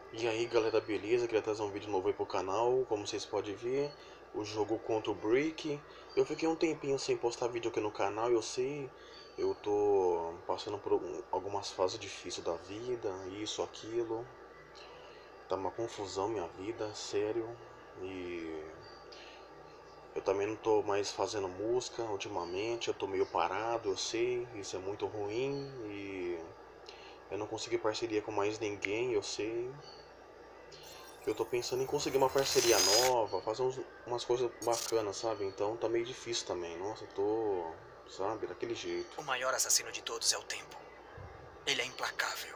E aí galera, beleza? Queria trazer um vídeo novo aí pro canal. Como vocês podem ver, o jogo contra o Brick. Eu fiquei um tempinho sem postar vídeo aqui no canal, eu sei. Eu tô passando por algumas fases difíceis da vida, isso, aquilo. Tá uma confusão minha vida, sério. E eu também não tô mais fazendo música ultimamente, eu tô meio parado, eu sei. Isso é muito ruim e eu não consegui parceria com mais ninguém, eu sei. Eu tô pensando em conseguir uma parceria nova, fazer umas coisas bacanas, sabe? Então tá meio difícil também. Nossa, eu tô, sabe, daquele jeito. O maior assassino de todos é o tempo. Ele é implacável.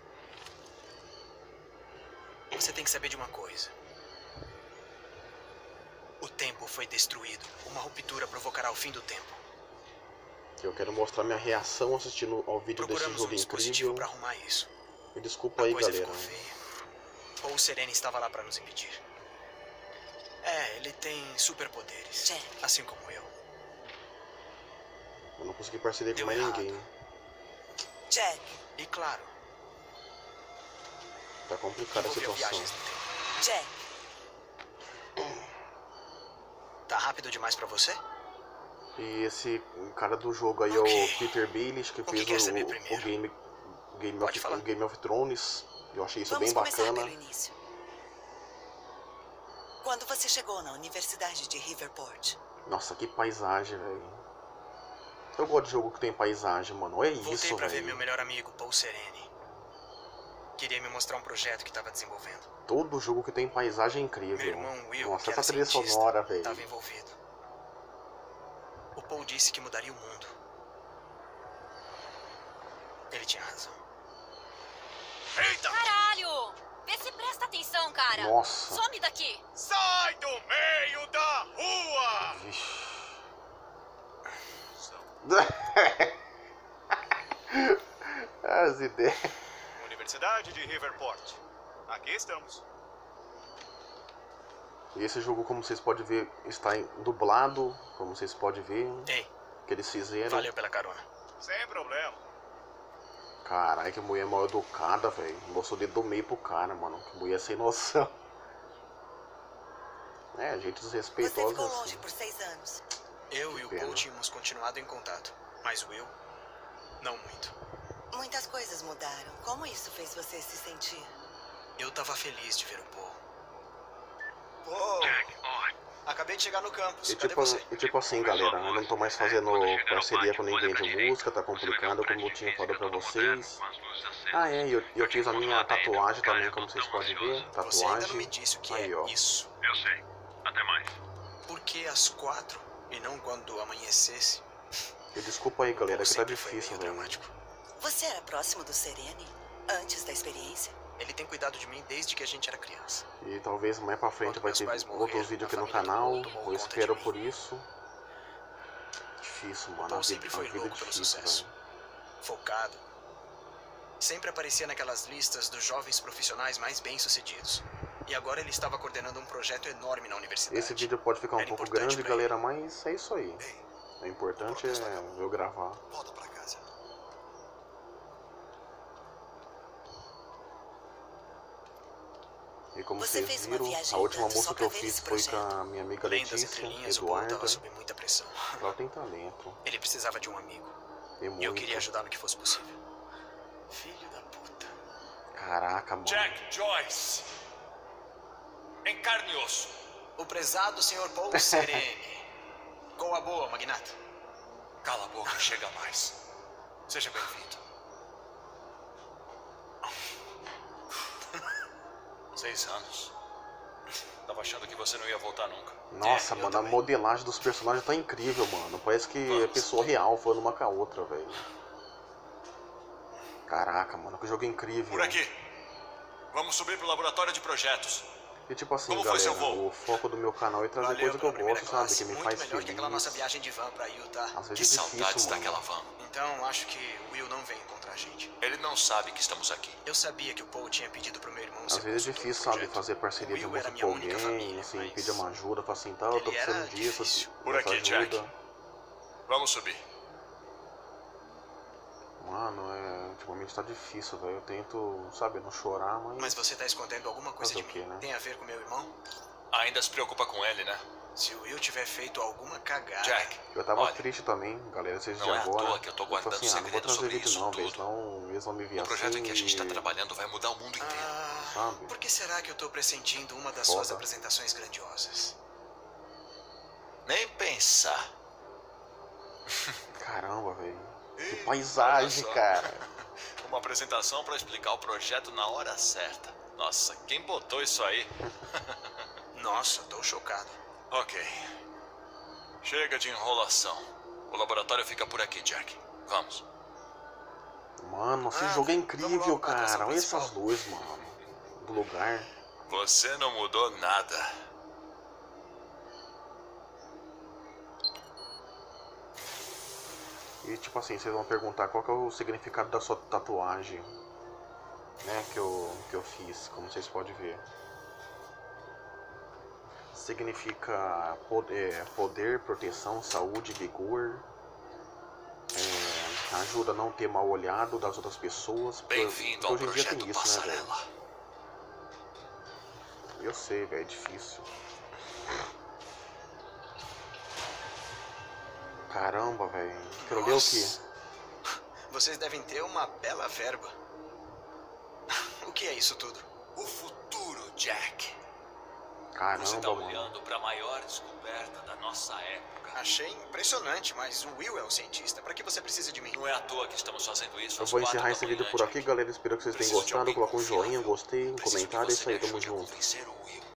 Você tem que saber de uma coisa. O tempo foi destruído. Uma ruptura provocará o fim do tempo. Eu quero mostrar minha reação assistindo ao vídeo desse Procuramos jogo um dispositivo incrível. para arrumar isso. Me desculpa A aí, coisa galera. ficou feia. Paul Serene estava lá para nos impedir. Ele tem superpoderes. Jack. Assim como eu. Eu não consegui parceria com Deu mais errado. ninguém. Jack, E claro, Tá complicada a envolveu situação. viagens no tempo. Jack, Tá rápido demais para você? E esse cara do jogo aí é Ok. o Peter Baelish, que O que fez quer saber o primeiro? Pode falar. Game of Thrones. Eu achei isso vamos bem começar bacana. pelo início. Quando você chegou na Universidade de Riverport? Nossa, que paisagem, velho. Eu gosto de jogo que tem paisagem, mano. É Voltei isso, para ver meu velho. melhor amigo, Paul Serene. Queria me mostrar um projeto que estava desenvolvendo. Todo jogo que tem paisagem é incrível. Meu irmão Will, Nossa, que essa era trilha cientista, sonora, velho. estava envolvido. O Paul disse que mudaria o mundo. Ele tinha razão. Eita! Caralho! Vê se presta atenção, cara! Nossa. Some daqui! Sai do meio da rua! Vixe. As ideias. Universidade de Riverport. Aqui estamos. E esse jogo, como vocês podem ver, está dublado. Como vocês podem ver, Ei, que eles fizeram. valeu pela carona. Sem problema. Caralho, que mulher mal educada, velho. Mostrou o dedo do meio pro cara, mano. Que mulher sem noção. É, gente Você desrespeitosa ficou assim. longe por 6 anos. Eu e o Pena. Paul tínhamos continuado em contato. Mas o Will, não muito. Muitas coisas mudaram. Como isso fez você se sentir? Eu tava feliz de ver o Paul. Pô, Acabei de chegar no campus. E Cadê você? tipo assim, galera, eu não tô mais fazendo parceria com ninguém de música, tá complicado, como eu tinha falado pra vocês. Ah, é, eu fiz a minha tatuagem também, como vocês podem ver. Você ainda não me Tatuagem. disse o que Aí, é ó. isso. Eu sei. Até mais. Por que às 4 e não quando amanhecesse? E desculpa aí, galera, Paul que tá sempre foi difícil, meio velho. dramático. Você era próximo do Serene? Antes da experiência? Ele tem cuidado de mim desde que a gente era criança. E talvez mais pra frente Quando vai meus ter pais outros morreram, vídeos a aqui no família do canal. Paul tomou Eu conta espero de mim. por isso. Difícil, mano. Paul A sempre vida, foi a vida é louco pelo difícil, sucesso. velho. Focado. Sempre aparecia naquelas listas dos jovens profissionais mais bem-sucedidos. E agora ele estava coordenando um projeto enorme na universidade. Esse vídeo pode ficar um Era pouco importante grande, pra galera, mas é isso aí. ei, O importante é eu gravar. volta pra casa. E como Você vocês fez uma viram, viagem a última tanto música só que eu pra ver fiz esse foi com projeto. a minha amiga Além das Letícia, entrelinhas, o Paul estava Eduarda. sob muita pressão. Ela tem talento. Ele precisava de um amigo. Tem E eu muito. queria ajudar no que fosse possível. Filho da puta. Caraca, mano. Jack Joyce. Em carne e osso. O prezado Sr. Paul Serene. Com a boa, magnata. Cala a boca e chega mais. Seja bem-vindo. 6 anos. Tava achando que você não ia voltar nunca. Nossa, eu mano, a também. modelagem dos personagens tá incrível, mano. Parece que é Vamos. pessoa real falando uma com a outra, velho. Caraca, mano, que jogo incrível. Por aqui. Vamos subir pro laboratório de projetos. E tipo assim, Como foi seu galera, voo? o foco do meu canal é trazer Valeu coisa que eu pela primeira gosto, sabe? classe. Que me Muito faz melhor feliz. que aquela nossa viagem de van pra Utah. Às Que vezes é saudades difícil, daquela mano. van. Então, acho que o Will não vem encontrar a gente. Ele não sabe que estamos aqui. Eu sabia que o Paul tinha pedido pro meu irmão Às ser vezes é consultor difícil, do sabe, projeto. fazer parceria O de Will era música minha com única alguém, família, assim, mas pedir uma ajuda, falar assim, tá, eu tô ele era precisando disso, difícil. Por dessa aqui, Jack. ajuda. Vamos subir. Mano, ultimamente tá difícil, velho. Eu tento, sabe, não chorar, mas... Mas você tá escondendo alguma coisa de Fazer o quê, mim. né? Tem a ver com meu irmão? Ainda se preocupa com ele, né? Se o Will tiver feito alguma cagada... Jack, Eu tava olha, triste também, galera, vocês de não é à agora. toa que eu tô guardando assim, não vou segredo trazer sobre vídeo isso não, velho, tudo. senão eles vão me ver O projeto assim em que a gente tá e- trabalhando vai mudar o mundo inteiro. Sabe? Por que será que eu tô pressentindo uma das Foda. suas apresentações grandiosas? Nem pensar. Caramba, velho. Que Ih, paisagem, olha só. cara. Uma apresentação pra explicar o projeto na hora certa. Nossa, quem botou isso aí? Nossa, tô chocado. Ok. Chega de enrolação. O laboratório fica por aqui, Jack. Vamos. Mano, esse Ah, jogo é vamos incrível, logo pra atração cara. Olha principal. essas luzes, mano. Do lugar. Você não mudou nada. E tipo assim, vocês vão perguntar qual que é o significado da sua tatuagem, né, que eu fiz, como vocês podem ver. Significa poder, proteção, saúde, vigor, ajuda a não ter mal olhado das outras pessoas. Bem-vindo Porque ao hoje em dia tem projeto isso, né, velho? Passarela. Eu sei, velho, é difícil. Caramba, velho. Quero ler o quê? Nossa. Vocês devem ter uma bela verba. O que é isso tudo? O futuro, Jack. Caramba, Você tá mano. olhando pra maior descoberta da nossa época. Achei impressionante, mas o Will é o cientista. Pra que você precisa de mim? Não é à toa que estamos fazendo isso. Eu às vou 4 encerrar da esse manhã, vídeo por Jack. aqui, galera. Espero que vocês tenham Preciso de gostado. alguém Coloca um joinha, confiável. gostei, um Preciso que comentário. É você isso aí, me tamo ajude a junto. convencer o Will.